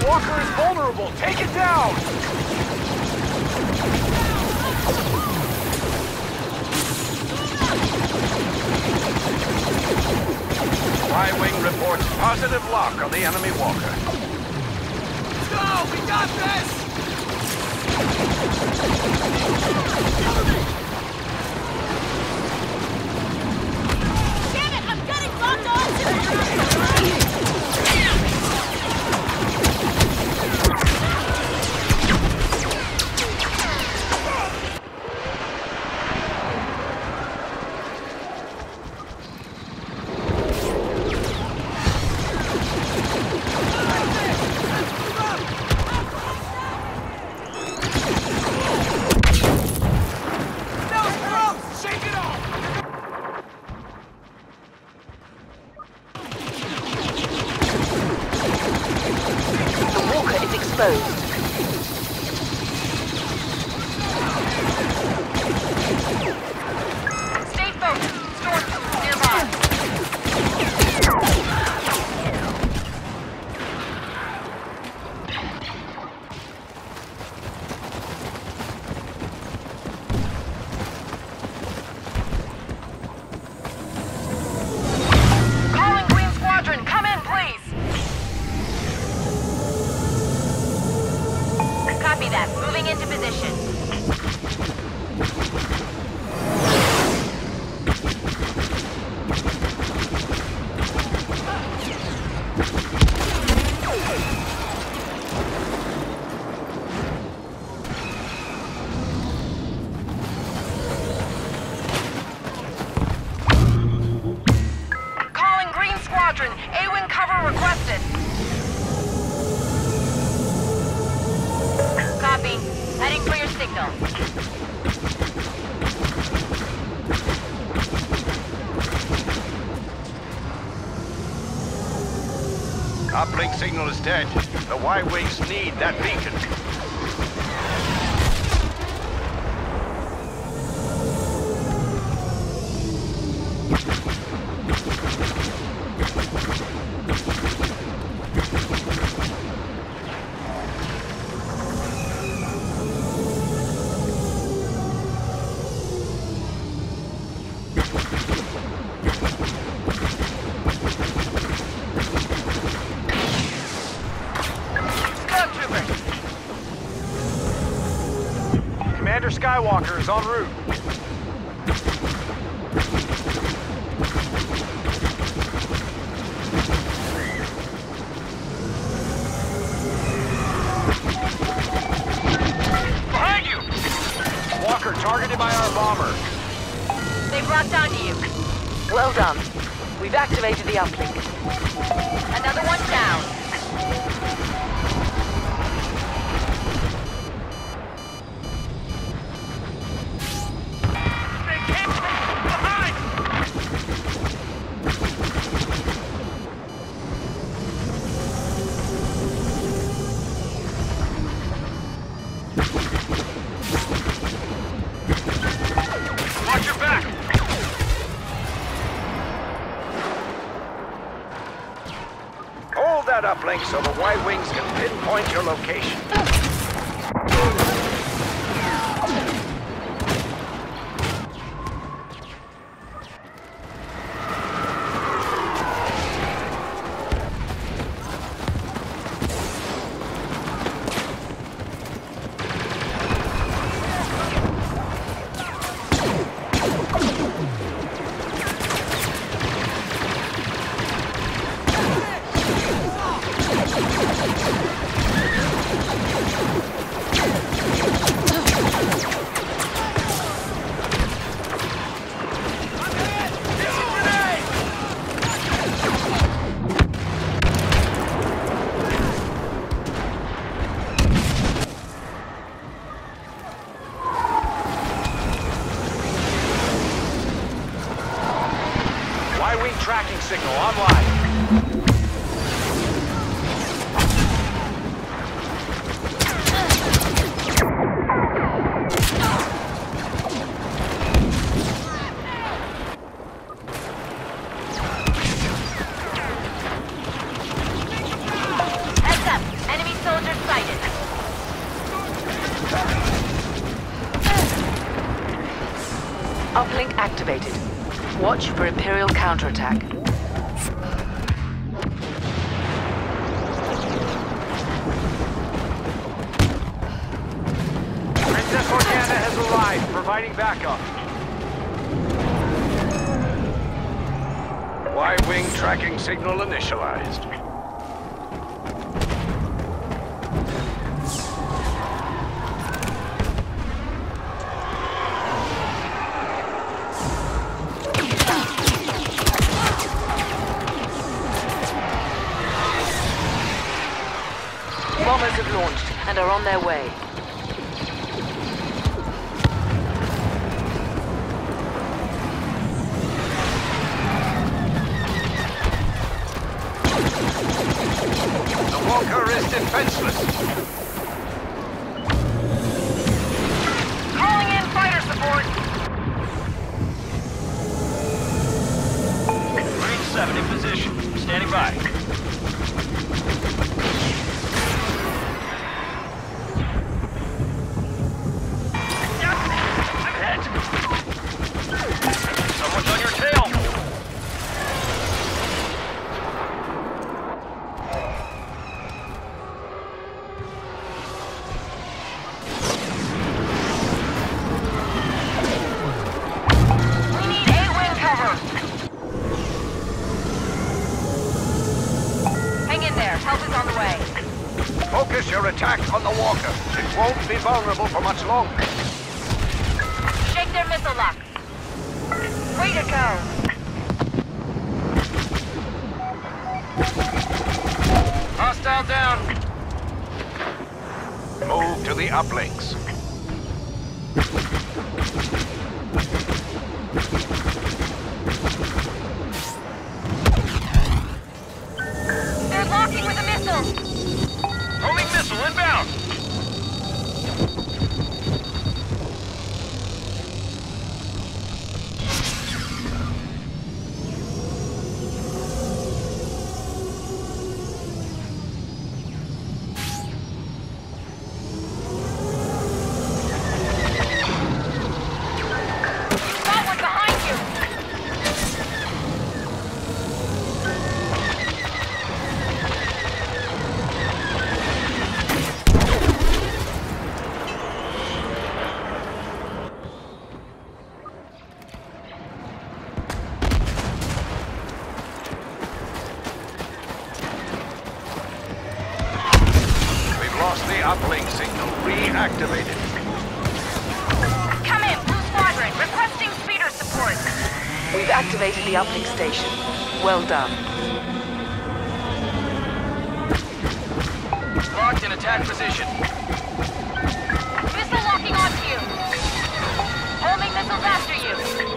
Walker is vulnerable. Take it down! Y-Wing reports positive lock on the enemy Walker. Let's go! We got this! Damn it! I'm getting locked onto exposed. Stay focused. Stormtroopers nearby. Calling Green Squadron. Come in, please. Copy that. Moving into position. Calling Green Squadron. A-Wing cover requested. Copy. Heading for your signal. Uplink signal is dead. The Y-Wings need that beacon. Commander Skywalker is en route. Behind you! Walker targeted by our bomber. They've locked onto you. Well done. We've activated the uplink. Another one down. Watch your back! Hold that uplink so the Y-Wings can pinpoint your location. Y-Wing tracking signal online. Heads up. Enemy Uplink activated. Watch for Imperial counterattack. Princess Organa has arrived, providing backup. Y-wing tracking signal initialized. Bombers have launched and are on their way. The Walker is defenseless. Calling in fighter support. Marine 7 in position. Standing by. I'm hit. Someone's on your tail. Focus your attack on the Walker. It won't be vulnerable for much longer. Shake their missile lock. Way to go. Hostile down. Move to the uplinks. They're locking with a missile. Homing missile inbound. Got one behind you. Lost the uplink signal. Reactivated. Come in, Blue Squadron. Requesting speeder support. We've activated the uplink station. Well done. Locked in attack position. Missile locking onto you. Homing missiles after you.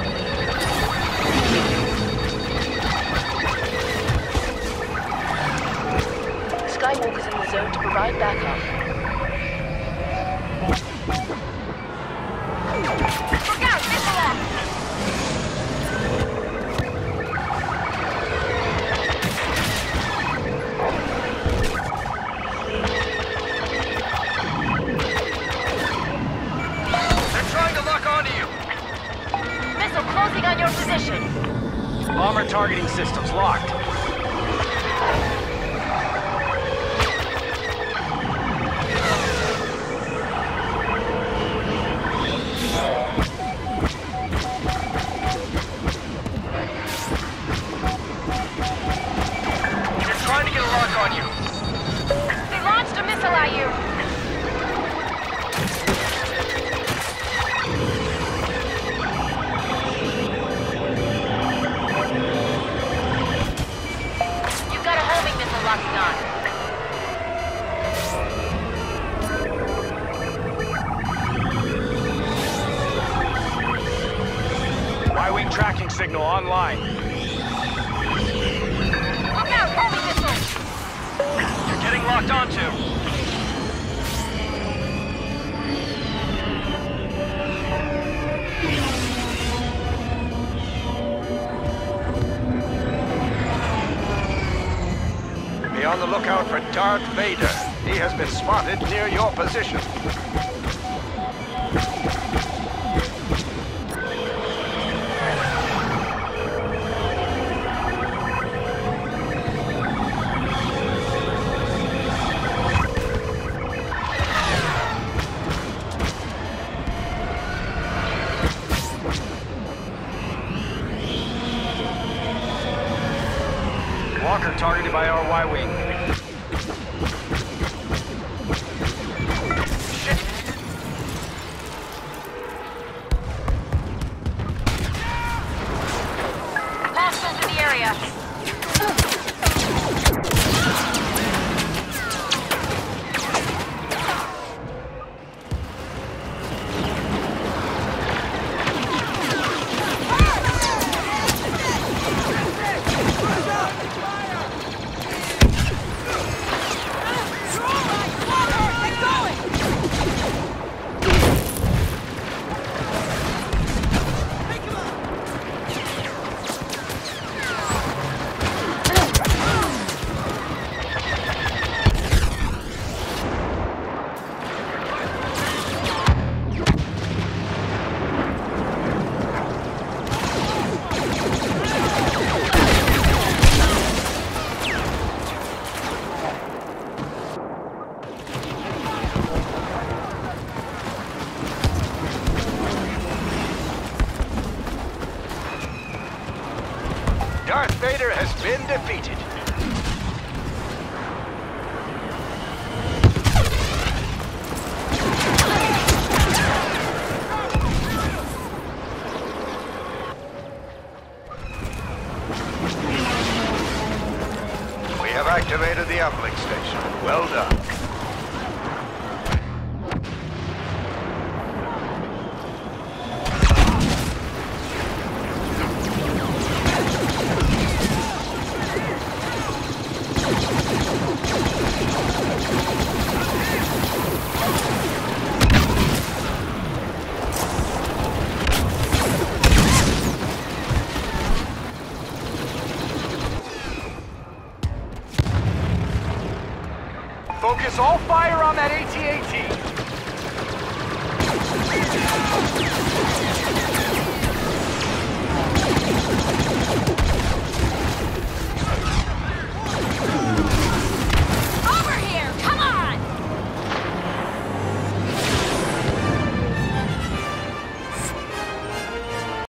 Skywalker's in the zone to provide backup. Look out, missile lock. They're trying to lock onto you. Missile closing on your position. Bomber targeting systems locked. On you. They launched a missile at you. You've got a homing missile locking on. Y-wing tracking signal online. Look out, homing missile. You're getting locked onto. Be on the lookout for Darth Vader. He has been spotted near your position. leader has been defeated. We have activated the uplink station. Well done. Focus all fire on that AT-AT.